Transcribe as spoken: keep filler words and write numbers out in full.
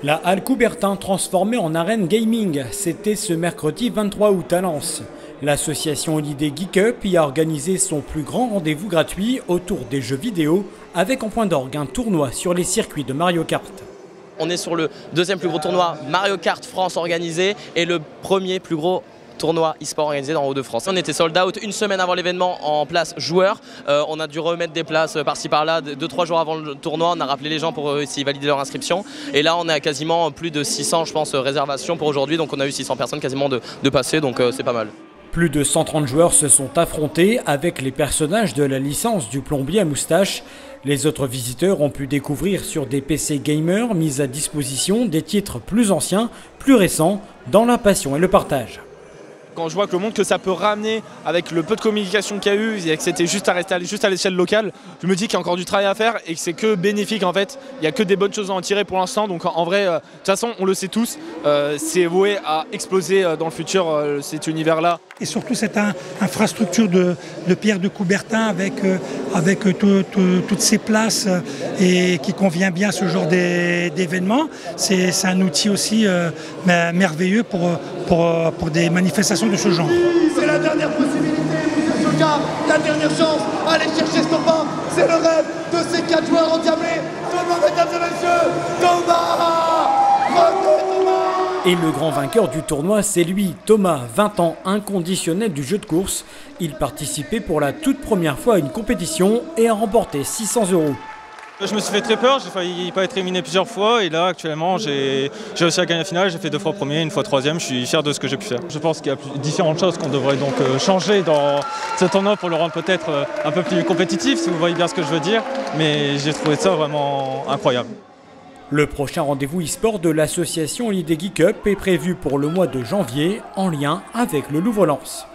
La halle Coubertin transformée en arène gaming, c'était ce mercredi vingt-trois août à Lens. L'association Holiday Geek Up y a organisé son plus grand rendez-vous gratuit autour des jeux vidéo, avec en point d'orgue un tournoi sur les circuits de Mario Kart. On est sur le deuxième plus gros tournoi Mario Kart France organisé et le premier plus gros tournoi e-sport organisé dans Hauts-de-France. On était sold out une semaine avant l'événement en place joueurs. Euh, on a dû remettre des places par-ci par-là. deux trois jours avant le tournoi, on a rappelé les gens pour euh, essayer de valider leur inscription. Et là, on a quasiment plus de six cents, je pense, réservations pour aujourd'hui. Donc on a eu six cents personnes quasiment de, de passer, donc euh, c'est pas mal. Plus de cent trente joueurs se sont affrontés avec les personnages de la licence du plombier à moustache. Les autres visiteurs ont pu découvrir sur des P C gamers mis à disposition des titres plus anciens, plus récents, dans la passion et le partage. Quand je vois que le monde que ça peut ramener avec le peu de communication qu'il y a eu et que c'était juste à rester juste à l'échelle locale, je me dis qu'il y a encore du travail à faire et que c'est que bénéfique en fait. Il n'y a que des bonnes choses à en tirer pour l'instant. Donc en vrai, euh, de toute façon, on le sait tous, euh, c'est voué à exploser euh, dans le futur euh, cet univers-là. Et surtout cette un, infrastructure de, de Pierre de Coubertin avec, euh, avec euh, tout, tout, toutes ces places euh, et qui convient bien à ce genre d'événements. C'est un outil aussi euh, merveilleux pour, pour, pour des manifestations de ce genre. C'est la dernière possibilité, Monsieur Choka, la dernière chance. Allez chercher Thomas, c'est le rêve de ces quatre joueurs endiablés. Thomas, mesdames et messieurs, Thomas, Thomas. Et le grand vainqueur du tournoi, c'est lui, Thomas, vingt ans, inconditionnel du jeu de course. Il participait pour la toute première fois à une compétition et a remporté six cents euros. Je me suis fait très peur, j'ai failli pas être éliminé plusieurs fois et là actuellement j'ai réussi à gagner la finale, j'ai fait deux fois premier, une fois troisième, je suis fier de ce que j'ai pu faire. Je pense qu'il y a différentes choses qu'on devrait donc changer dans ce tournoi pour le rendre peut-être un peu plus compétitif, si vous voyez bien ce que je veux dire, mais j'ai trouvé ça vraiment incroyable. Le prochain rendez-vous e-sport de l'association Holiday Geek Up est prévu pour le mois de janvier en lien avec le Louvre-Lens.